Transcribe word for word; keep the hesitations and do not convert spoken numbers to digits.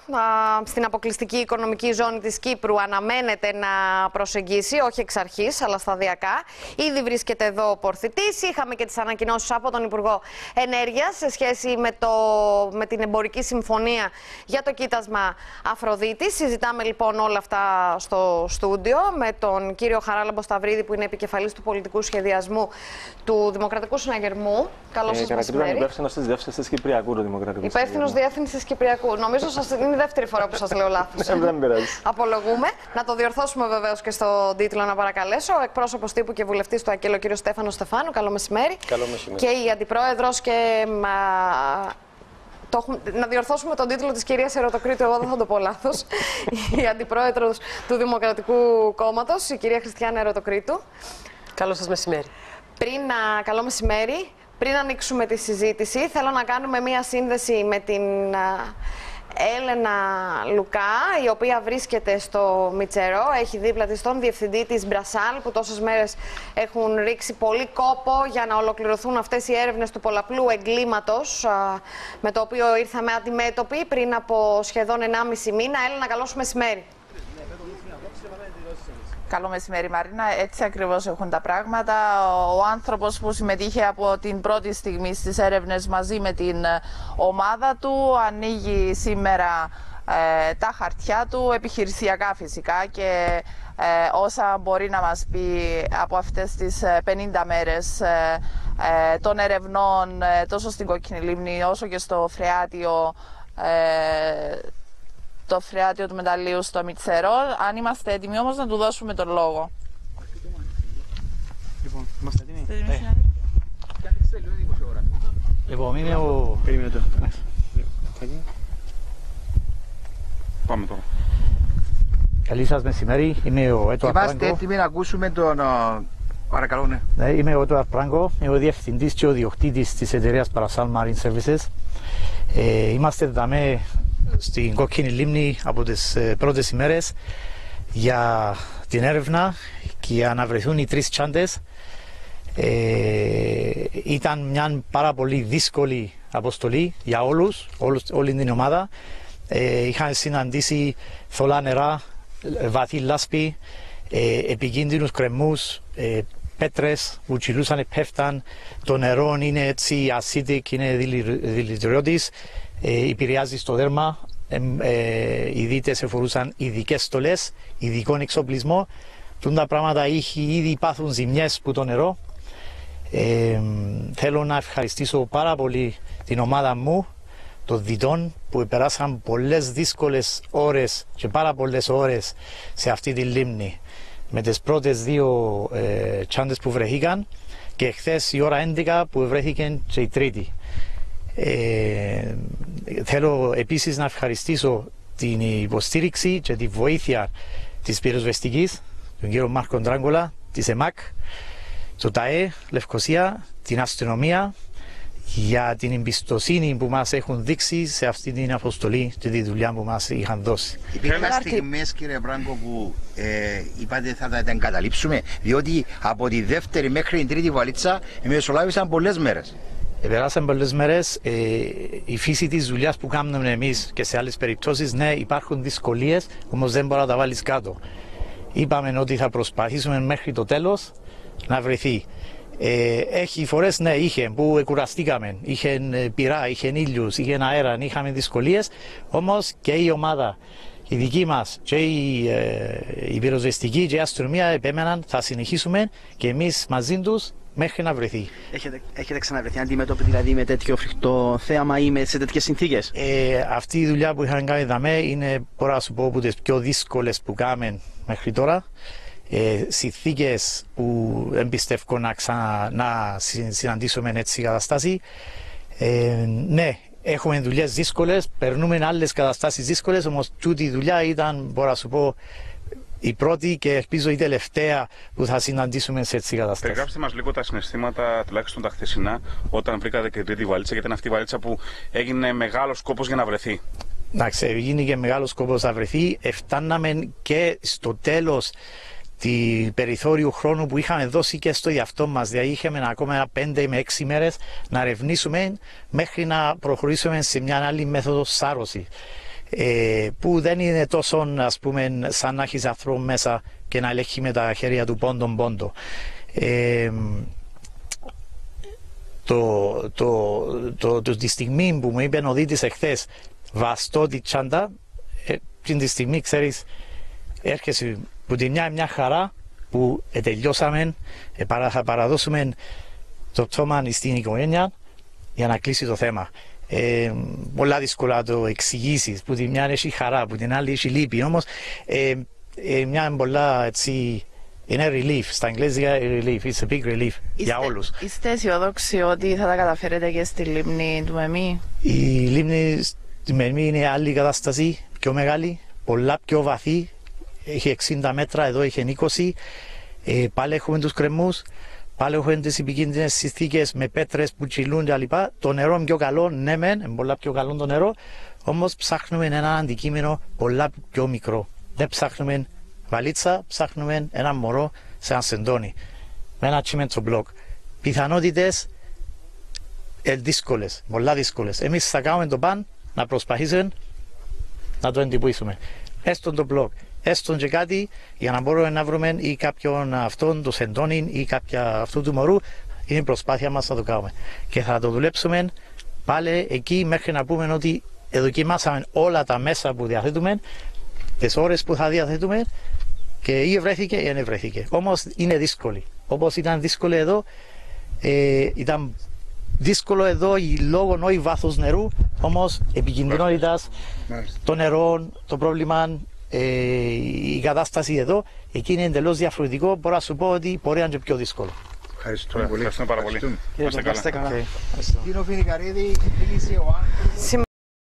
στην αποκλειστική οικονομική ζώνη της Κύπρου αναμένεται να προσεγγίσει, όχι εξ αρχής, αλλά σταδιακά. Ήδη βρίσκεται εδώ ο Πορθητής. Είχαμε και τις ανακοινώσεις από τον Υπουργό Ενέργειας σε σχέση με, το, με την εμπορική συμφωνία για το κοίτασμα Αφροδίτης. Συζητάμε λοιπόν όλα αυτά στο στούντιο με τον κύριο Χαράλαμπο Σταυρίδη, που είναι επικεφαλής του πολιτικού σχεδιασμού του Δημοκρατικού Συναγερμού. Καλώς σας μεσημέρι. Υπεύθυνος της Διεύθυνσης Κυπριακού του Δημοκρατικού Συναγερμού. Υπεύθυνος Διεύθυνσης Κυπριακού. Νομίζω σας είναι η δεύτερη φορά που σας λέω λάθος. Δεν πειράζει. Απολογούμε. Να το διορθώσουμε βεβαίως και στον τίτλο, να παρακαλέσω. Ο εκπρόσωπος τύπου και βουλευτής του ΑΚΕΛ, ο κύριος Στέφανος Στεφάνου. Καλό μεσημέρι. Καλό μεσημέρι. Και η αντιπρόεδρος και. Μα... Το έχουμε... Να διορθώσουμε τον τίτλο της κυρίας Ερωτοκρίτου, εγώ δεν θα το πω λάθος. Η αντιπρόεδρος του Δημοκρατικού Κόμματος, η κυρία Χριστιανά Ερωτοκρίτου. Καλό σας μεσημέρι. Πριν να... Καλό μεσημέρι. Πριν ανοίξουμε τη συζήτηση, θέλω να κάνουμε μία σύνδεση με την Έλενα Λουκά, η οποία βρίσκεται στο Μητσερό. Έχει δίπλα της τον διευθυντή της Μπρασάλ, που τόσες μέρες έχουν ρίξει πολύ κόπο για να ολοκληρωθούν αυτές οι έρευνες του πολλαπλού εγκλήματος, με το οποίο ήρθαμε αντιμέτωποι πριν από σχεδόν ενάμιση μήνα. Έλενα, καλό σου μεσημέρι. Καλό μεσημέρι, Μαρίνα. Έτσι ακριβώς έχουν τα πράγματα. Ο άνθρωπος που συμμετείχε από την πρώτη στιγμή στις έρευνες μαζί με την ομάδα του ανοίγει σήμερα ε, τα χαρτιά του, επιχειρησιακά φυσικά, και ε, όσα μπορεί να μας πει από αυτές τις πενήντα μέρες ε, ε, των ερευνών ε, τόσο στην Κόκκινη Λίμνη όσο και στο Φρεάτιο ε, το φρεάτιο του Μεταλλείου στο Μητσερό. Αν είμαστε έτοιμοι όμως να του δώσουμε τον λόγο. Λοιπόν, είμαστε έτοιμοι. Ε. Λοιπόν, είμαι ο... Περίμενε το. Πάμε τώρα. Καλή σας μεσημέρι, είμαι ο Έτο Αρπράγκο. Είμαστε έτοιμοι να ακούσουμε τον... Παρακαλώ, ναι. Ναι, είμαι ο Έτο Αρπράγκο, είμαι ο διευθυντής και ο διοκτήτης της εταιρείας Parasal Marine Services. Ε, είμαστε δαμέ στην Κόκκινη Λίμνη από τις πρώτες ημέρες για την έρευνα και για να βρεθούν οι τρεις τσάντες. Ε, ήταν μια πάρα πολύ δύσκολη αποστολή για όλους, όλους όλη την ομάδα. Ε, είχαν συναντήσει θολά νερά, βαθύ λάσπη, ε, επικίνδυνους κρεμούς, ε, πέτρες που κυλούσαν, πέφταν. Το νερό είναι έτσι acidic, είναι δηλητηριώδης. Ε, επηρεάζει στο δέρμα. Ε, ε, οι δίτες εφορούσαν ειδικές στολές, ειδικών εξοπλισμό. Τούν τα πράγματα είχε ήδη πάθουν ζημιές που το νερό. Ε, θέλω να ευχαριστήσω πάρα πολύ την ομάδα μου, των διτών, που περάσαν πολλές δύσκολες ώρες και πάρα πολλές ώρες σε αυτή τη λίμνη. Με τις πρώτες δύο ε, τσάντες που βρεθήκαν και χθες η ώρα έντεκα που βρέθηκε και η τρίτη. Ε, θέλω επίσης να ευχαριστήσω την υποστήριξη και τη βοήθεια της πυροσβεστικής, τον κύριο Μάρκο Ντράγκολα, της ΕΜΑΚ, το ΤΑΕ, Λευκοσία, την αστυνομία, για την εμπιστοσύνη που μας έχουν δείξει σε αυτή την αποστολή και τη δουλειά που μας είχαν δώσει. Υπήρχαν στιγμές, κύριε Μπράγκο, που ε, είπατε θα τα εγκαταλείψουμε, διότι από τη δεύτερη μέχρι την τρίτη βαλίτσα μεσολάβησαν πολλές μέρες. Περάσαν πολλές μέρες. Ε, η φύση της δουλειάς που κάνουμε εμείς και σε άλλες περιπτώσεις, ναι, υπάρχουν δυσκολίες, όμως δεν μπορεί να τα βάλεις κάτω. Είπαμε ότι θα προσπαθήσουμε μέχρι το τέλος να βρεθεί. Ε, έχει φορές, ναι, είχε που κουραστήκαμε, είχε πυρά, είχε ήλιους, είχε αέρα, είχαμε δυσκολίες, όμως και η ομάδα, η δική μας και η, ε, η πυροσβεστική και η αστυνομία επέμεναν, θα συνεχίσουμε και εμείς μαζί τους μέχρι να βρεθεί. Έχετε, έχετε ξαναβρεθεί αντιμέτωποι δηλαδή με τέτοιο φρικτό θέαμα ή με, σε τέτοιες συνθήκες? Ε, αυτή η δουλειά που είχαμε κάνει δαμέ είναι, μπορώ να σου πω, από τις πιο δύσκολες που κάναμε μέχρι τώρα. Ε, συνθήκες που δεν πιστεύω να, ξανα, να συναντήσουμε έτσι καταστάσεις. Ε, ναι, έχουμε δουλειές δύσκολες, περνούμε άλλες καταστάσεις δύσκολες, όμως τούτη η δουλειά ήταν, μπορώ να σου πω, η πρώτη και ελπίζω η τελευταία που θα συναντήσουμε σε έτσι καταστάσεις. Περιγράψτε μας λίγο τα συναισθήματα, τουλάχιστον τα χθεσινά, όταν βρήκατε και τρίτη βαλίτσα, γιατί είναι αυτή η βαλίτσα που έγινε μεγάλος κόπος για να βρεθεί. Εντάξει, έγινε και μεγάλος κόπος να βρεθεί. Φτάναμε και στο τέλος τη περιθώριου χρόνου που είχαμε δώσει και στο εαυτό μας. Δηλαδή είχαμε ακόμα πέντε με έξι μέρες να ερευνήσουμε μέχρι να προχωρήσουμε σε μια άλλη μέθοδο σάρωση. ε, που δεν είναι τόσο, ας πούμε, σαν να έχεις ανθρώπου μέσα και να ελέγχει με τα χέρια του πόντον πόντο. Ε, το, το, το, το, τη στιγμή που μου είπε ο δίτης εχθές βαστώ τη τσάντα, ε, την τη στιγμή ξέρεις έρχεσαι που τη μια μια χαρά που ε, τελειώσαμε, ε, παρα, θα παραδώσουμε το πτώμα στην οικογένεια για να κλείσει το θέμα. Ε, πολλά δύσκολα το εξηγήσεις, που τη μια έχει χαρά, που την άλλη έχει λύπη, όμως ε, ε, μια πολλά έτσι είναι relief, στα αγγλικά relief, it's a big relief είστε, για όλους. Είστε αισιοδόξοι ότι θα τα καταφέρετε και στη λίμνη του Μεμί? Η λίμνη του Μεμί είναι άλλη κατάσταση, πιο μεγάλη, πολλά πιο βαθύ, έχει εξήντα μέτρα, εδώ έχει είκοσι, ε, πάλι έχουμε τους κρεμούς, πάλι έχουμε τις επικίνδυνες συνθήκες με πέτρες που τσιλούν και λοιπά. Το νερό είναι πιο καλό, ναι μεν, είναι πολλά πιο καλό το νερό, όμως ψάχνουμε ένα αντικείμενο πολλά πιο μικρό. Δεν ψάχνουμε βαλίτσα, ψάχνουμε ένα μωρό σε ένα σεντόνι, με ένα τσιμέντο μπλοκ. Πιθανότητες ε, δύσκολες, πολλά δύσκολες. Εμείς θα κάνουμε το παν να προσπαθήσουμε να το εντυπώσουμε. Έστω το μπλοκ, έστω και κάτι για να μπορούμε να βρούμε ή κάποιον αυτόν το σεντόνι ή κάποια αυτού του μωρού. Είναι η προσπάθεια μας να το κάνουμε. Και θα το δουλέψουμε πάλι εκεί μέχρι να πούμε ότι δοκιμάσαμε όλα τα μέσα που διαθέτουμε, τις ώρες που θα διαθέτουμε και ή βρέθηκε ή δεν βρέθηκε. Όμως είναι δύσκολη. Όπως ήταν δύσκολο εδώ, ε, ήταν δύσκολο εδώ λόγω όχι βάθους νερού, όμως επικινδυνότητας των νερών, το πρόβλημα, ε, η κατάσταση εδώ, εκεί είναι εντελώς διαφορετικό. Μπορώ να σου πω ότι μπορεί να είναι πιο δύσκολο. Ευχαριστούμε πολύ. Ευχαριστούμε πάρα πολύ. Κύριε Παπαστέκα, Τίνο Φινικαρίδη, μίλησε ο άνθρωπος.